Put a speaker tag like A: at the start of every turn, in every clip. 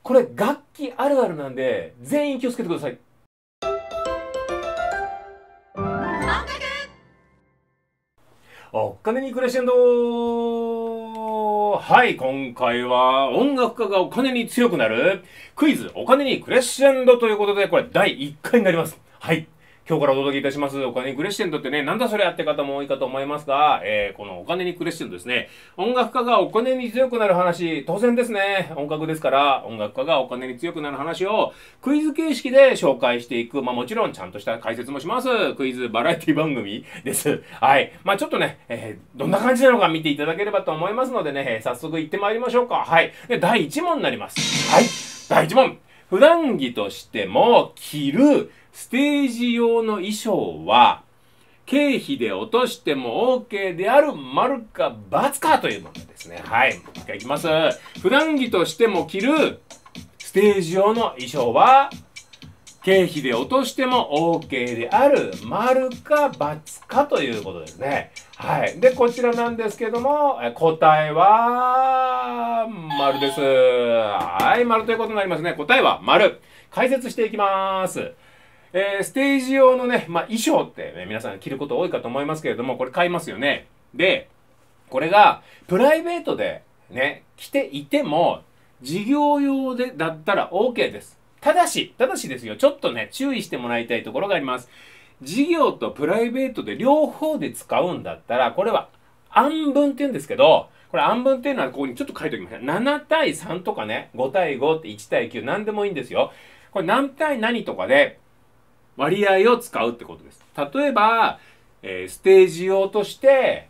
A: これ楽器あるあるなんで、全員気をつけてください。お金にクレッシェンド。はい、今回は音楽家がお金に強くなるクイズお金にクレッシェンドということで、これ第1回になります。はい。今日からお届けいたしますお金にクレッシェンドってね、なんだそれやって方も多いかと思いますが、このお金にクレッシェンドですね。音楽家がお金に強くなる話、当然ですね。音楽ですから、音楽家がお金に強くなる話をクイズ形式で紹介していく。まあもちろんちゃんとした解説もします。クイズバラエティ番組です。はい。まあちょっとね、どんな感じなのか見ていただければと思いますのでね、早速行ってまいりましょうか。はい。で、第1問になります。はい。第1問。普段着としても着るステージ用の衣装は経費で落としても OK である丸か×かというものですね。はい。もう一回いきます。普段着としても着るステージ用の衣装は経費で落としても OK である丸か×かということですね。はい。で、こちらなんですけども、答えは丸です。はい、丸ということになりますね。答えは丸。解説していきます。ステージ用のね、衣装ってね、皆さん着ること多いかと思いますけれども、これ買いますよね。で、これがプライベートでね、着ていても、事業用でだったら OK です。ただしですよ、ちょっとね、注意してもらいたいところがあります。事業とプライベートで両方で使うんだったら、これは暗分って言うんですけど、これ暗分っていうのはここにちょっと書いておきました。7対3とかね、5対5って1対9、何でもいいんですよ。これ何対何とかで割合を使うってことです。例えば、ステージ用として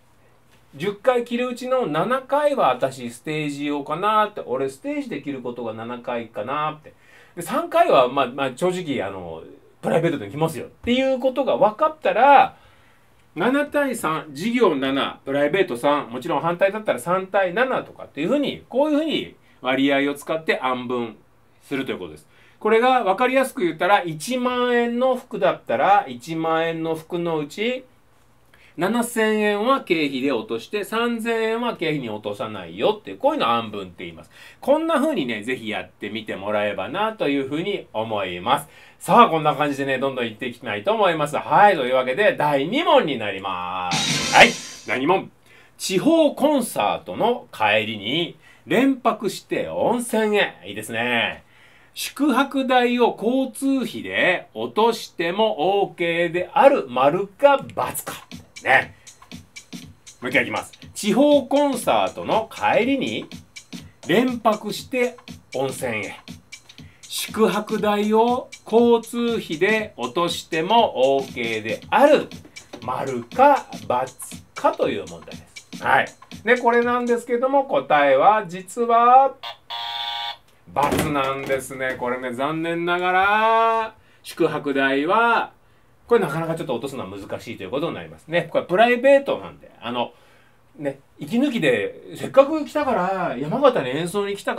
A: 、10回着るうちの7回は私ステージ用かなって、俺ステージで着ることが7回かなって。で3回は正直プライベートで着ますよっていうことが分かったら、7対3、事業7、プライベート3、もちろん反対だったら3対7とかっていうふうに、こういうふうに割合を使って暗分するということです。これが分かりやすく言ったら、1万円の服だったら、1万円の服のうち、7000円は経費で落として3000円は経費に落とさないよっていう、こういうの暗分って言います。こんな風にね、ぜひやってみてもらえばなという風に思います。さあ、こんな感じでね、どんどんいっていきたいと思います。はい、というわけで第2問になります。はい、第2問。地方コンサートの帰りに連泊して温泉へ。いいですね。宿泊代を交通費で落としても OK である丸か×か。ね。もう一回いきます。地方コンサートの帰りに連泊して温泉へ。宿泊代を交通費で落としても OK である丸か×かという問題です。はい。で、これなんですけども、答えは実は×なんですね。これね、残念ながら宿泊代はこれなかなかちょっと落とすのは難しいということになりますね。これプライベートなんで、ね、息抜きで、せっかく来たから、山形に演奏に来たから、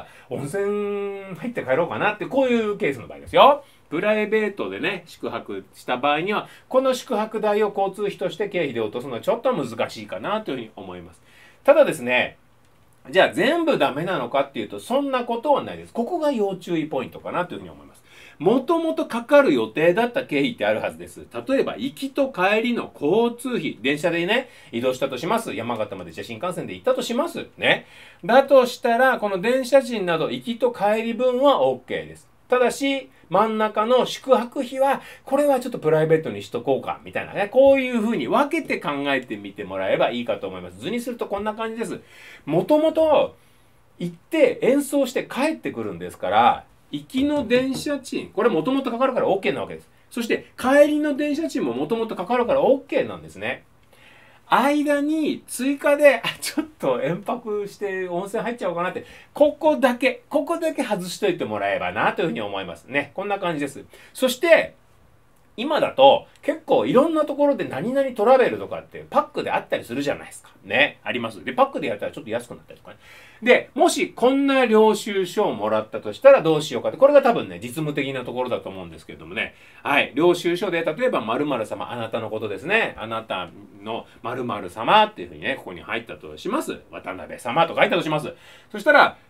A: 温泉入って帰ろうかなって、こういうケースの場合ですよ。プライベートでね、宿泊した場合には、この宿泊代を交通費として経費で落とすのはちょっと難しいかなというふうに思います。ただですね、じゃあ全部ダメなのかっていうと、そんなことはないです。ここが要注意ポイントかなというふうに思います。もともとかかる予定だった経費ってあるはずです。例えば、行きと帰りの交通費、電車でね、移動したとします。山形までじゃ新幹線で行ったとします。ね。だとしたら、この電車賃など、行きと帰り分は OK です。ただし、真ん中の宿泊費は、これはちょっとプライベートにしとこうか、みたいなね。こういう風に分けて考えてみてもらえばいいかと思います。図にするとこんな感じです。もともと、行って演奏して帰ってくるんですから、行きの電車賃、これもともとかかるから OK なわけです。そして帰りの電車賃ももともとかかるから OK なんですね。間に追加で、ちょっと延泊して温泉入っちゃおうかなって、ここだけ外しといてもらえばなというふうに思いますね。こんな感じです。そして、今だと結構いろんなところで何々トラベルとかってパックであったりするじゃないですか。ね。あります。で、パックでやったらちょっと安くなったりとかね。で、もしこんな領収書をもらったとしたらどうしようかって、これが多分ね、実務的なところだと思うんですけれどもね。はい。領収書で、例えば〇〇様、あなたのことですね。あなたの〇〇様っていうふうにね、ここに入ったとします。渡辺様と書いたとします。そしたら、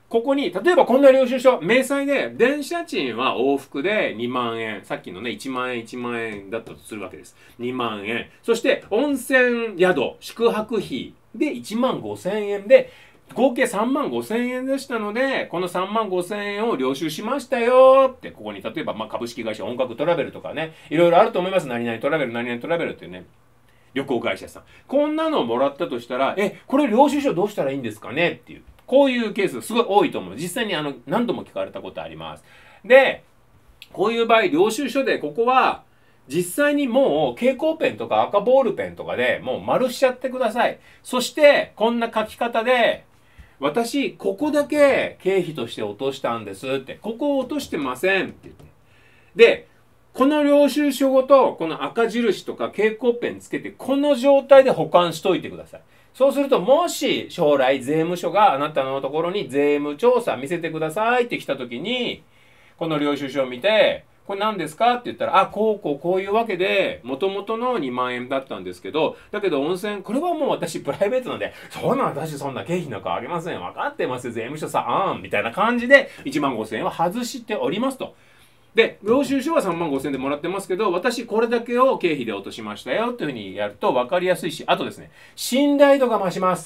A: ここに、例えばこんな領収書、明細で、電車賃は往復で2万円。さっきのね、1万円、1万円だったとするわけです。2万円。そして、温泉宿、宿泊費で1万5千円で、合計3万5千円でしたので、この3万5千円を領収しましたよって、ここに例えば、株式会社音楽トラベルとかね、いろいろあると思います。何々トラベル、何々トラベルっていうね。旅行会社さん。こんなのをもらったとしたら、これ領収書どうしたらいいんですかねっていう。こういうケースがすごい多いと思う。実際に何度も聞かれたことあります。で、こういう場合、領収書でここは、実際にもう蛍光ペンとか赤ボールペンとかでもう丸しちゃってください。そして、こんな書き方で、私、ここだけ経費として落としたんですって、ここを落としてませんって言って。で、この領収書ごと、この赤印とか蛍光ペンつけて、この状態で保管しといてください。そうすると、もし将来税務署があなたのところに税務調査見せてくださいって来た時に、この領収書を見て、これ何ですかって言ったら、こういうわけで、元々の2万円だったんですけど、だけど温泉、これはもう私プライベートなんで、私そんな経費なんかあげません。分かってますよ、税務署さん。みたいな感じで、1万5千円は外しておりますと。で、領収書は3万5千円でもらってますけど、私これだけを経費で落としましたよっていうふうにやると分かりやすいし、あとですね、信頼度が増します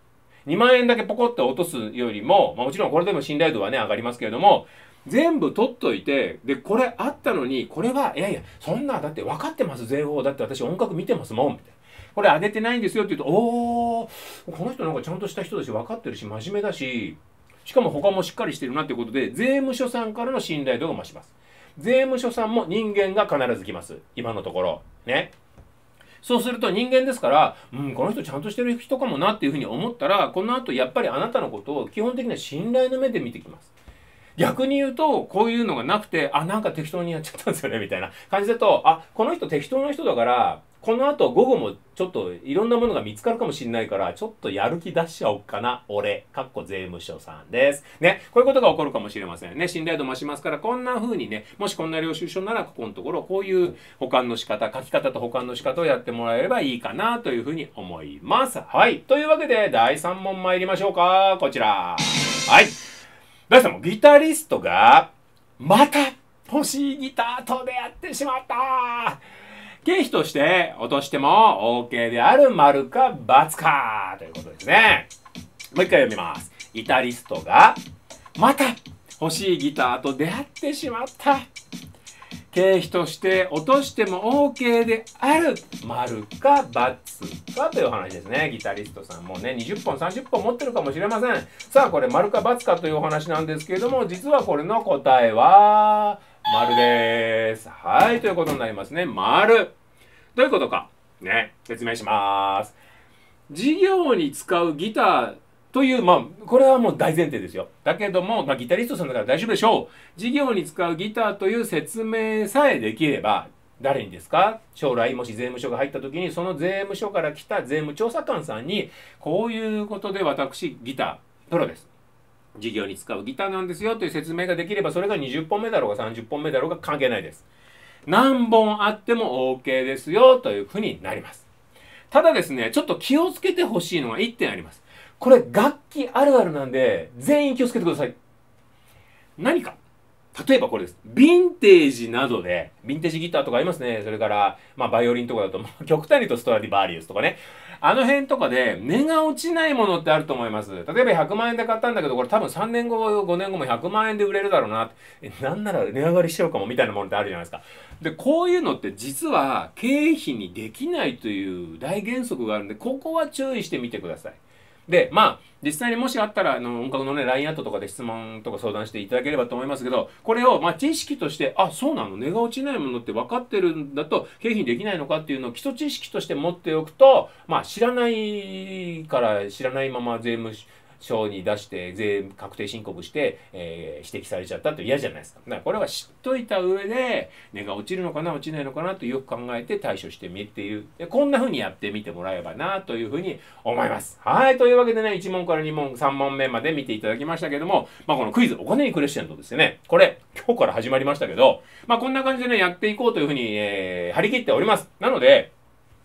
A: 。2万円だけポコッと落とすよりも、もちろんこれでも信頼度はね、上がりますけれども、全部取っといて、で、これあったのに、これは、そんな、だって分かってます、税法。だって私音楽見てますもん、みたいな。これ上げてないんですよって言うと、この人なんかちゃんとした人だし、分かってるし、真面目だし、しかも他もしっかりしてるなっていうことで、税務署さんからの信頼度が増します。税務署さんも人間が必ず来ます。今のところ。ね。そうすると人間ですから、この人ちゃんとしてる人かもなっていうふうに思ったら、この後やっぱりあなたのことを基本的な信頼の目で見てきます。逆に言うと、こういうのがなくて、なんか適当にやっちゃったんですよね、みたいな感じだと、この人適当な人だから、この後午後もちょっといろんなものが見つかるかもしれないから、ちょっとやる気出しちゃおうかな、俺、税務署さんです。ね、こういうことが起こるかもしれませんね。信頼度増しますから、こんな風にね、もしこんな領収書なら、ここのところ、こういう保管の仕方、書き方と保管の仕方をやってもらえればいいかな、というふうに思います。はい。というわけで、第3問参りましょうか。こちら。はい。第3問、ギタリストが、また欲しいギターと出会ってしまった経費として落としても OK である丸か×かということですね。もう一回読みます。ギタリストがまた欲しいギターと出会ってしまった。経費として落としても OK である丸か×かという話ですね。ギタリストさんもね、20本30本持ってるかもしれません。さあ、これ丸か×かというお話なんですけれども、実はこれの答えは丸です。はい、ということになりますね。丸。どういうことか。ね、説明します。事業に使うギターという、これはもう大前提ですよ。だけども、ギタリストさんだから大丈夫でしょう。事業に使うギターという説明さえできれば、誰にですか？将来もし税務署が入った時に、その税務署から来た税務調査官さんに、こういうことで私、ギター、プロです。事業に使うギターなんですよという説明ができれば、それが20本目だろうが30本目だろうが関係ないです。何本あっても OK ですよというふうになります。ただですね、ちょっと気をつけてほしいのが1点あります。これ楽器あるあるなんで、全員気をつけてください。何か。例えばこれです。ヴィンテージなどで、ヴィンテージギターとかありますね。それから、バイオリンとかだと、極端に言うとストラディバーリウスとかね。あの辺とかで、値が落ちないものってあると思います。例えば100万円で買ったんだけど、これ多分3年後、5年後も100万円で売れるだろうな。なんなら値上がりしちゃうかもみたいなものってあるじゃないですか。で、こういうのって実は経費にできないという大原則があるんで、ここは注意してみてください。で、実際にもしあったら、音楽のね、LINE アットとかで質問とか相談していただければと思いますけど、これを、知識として、そうなの、値が落ちないものって分かってるんだと、経費にできないのかっていうのを基礎知識として持っておくと、知らないから知らないまま税務署に出して税確定申告して、指摘されちゃったって嫌じゃないですか。だからこれは知っといた上で値が落ちるのかな落ちないのかなとよく考えて対処してみるっていうこんな風にやってみてもらえばなという風に思います。はい。というわけでね、1問から2問3問目まで見ていただきましたけども、このクイズお金にクレッシェンドですよね。これ今日から始まりましたけど、こんな感じでねやっていこうという風に、張り切っております。なので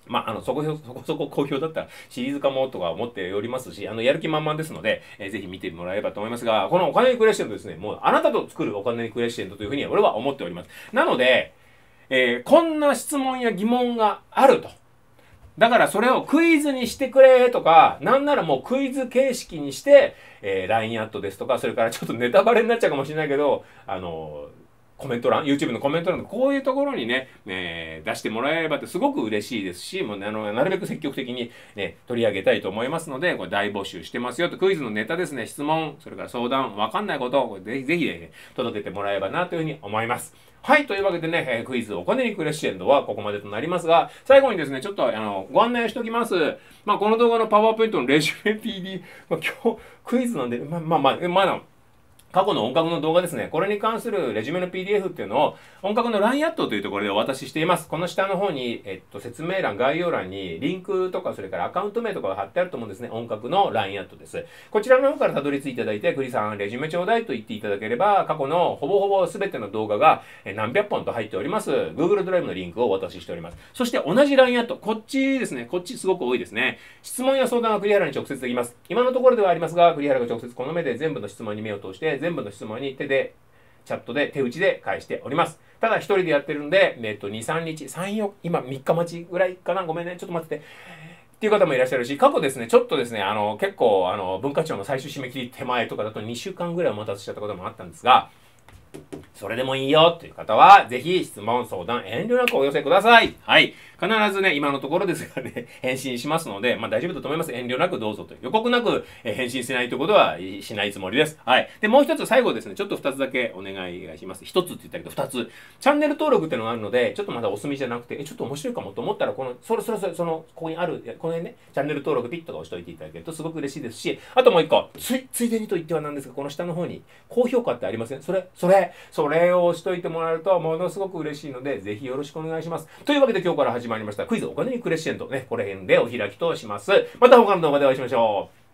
A: まあ、そこそこ好評だったらシリーズ化もとか思っておりますし、やる気満々ですので、ぜひ見てもらえればと思いますが、このお金にクレッシェンドですね、もうあなたと作るお金にクレッシェンドというふうに俺は思っております。なので、こんな質問や疑問があると。だからそれをクイズにしてくれとか、なんならもうクイズ形式にして、LINE アットですとか、それからちょっとネタバレになっちゃうかもしれないけど、コメント欄、YouTube のコメント欄のこういうところにね、出してもらえればってすごく嬉しいですし、もうなるべく積極的に、ね、取り上げたいと思いますので、これ大募集してますよと、クイズのネタですね、質問、それから相談、わかんないことをぜひね、届けてもらえればなというふうに思います。はい、というわけでね、クイズお金にクレッシェンドはここまでとなりますが、最後にですね、ちょっとご案内しておきます。まあ、この動画のパワーポイントのレジュメ PD、まあ、今日クイズなんで、まだ過去の音楽の動画ですね。これに関するレジュメの PDF っていうのを音楽の LINE アットというところでお渡ししています。この下の方に、説明欄、概要欄にリンクとか、それからアカウント名とかが貼ってあると思うんですね。音楽の LINE アットです。こちらの方からたどり着いていただいて、栗さん、レジュメちょうだいと言っていただければ、過去のほぼほぼ全ての動画が何百本と入っております。Google ドライブのリンクをお渡ししております。そして同じ LINE アット、こっちですね。こっちすごく多いですね。質問や相談は栗原に直接できます。今のところではありますが、栗原が直接この目で全部の質問に目を通して、全部の質問に手でチャットで手打ちで返しております。ただ一人でやってるんで、2、3日、3、4、今3日待ちぐらいかな。ごめんね。ちょっと待ってて。っていう方もいらっしゃるし、過去ですね、ちょっとですね、結構、文化庁の最終締め切り手前とかだと2週間ぐらいお待たせしちゃったこともあったんですが、それでもいいよという方は、ぜひ質問、相談、遠慮なくお寄せください。はい。必ずね、今のところですがね、返信しますので、まあ大丈夫だと思います。遠慮なくどうぞという。予告なく返信しないということはしないつもりです。はい。で、もう一つ最後ですね、ちょっと二つだけお願いします。一つって言ったけど、二つ。チャンネル登録っていうのがあるので、ちょっとまだお済みじゃなくて、ちょっと面白いかもと思ったら、ここにある、この辺ね、チャンネル登録ピッとか押しといていただけるとすごく嬉しいですし、あともう一個、ついでにと言ってはなんですが、この下の方に高評価ってありません？それを押しといてもらえるとものすごく嬉しいので、ぜひよろしくお願いします。というわけで今日から始まりましたクイズお金にクレッシェンドね、これ辺でお開きとします。また他の動画でお会いしましょう。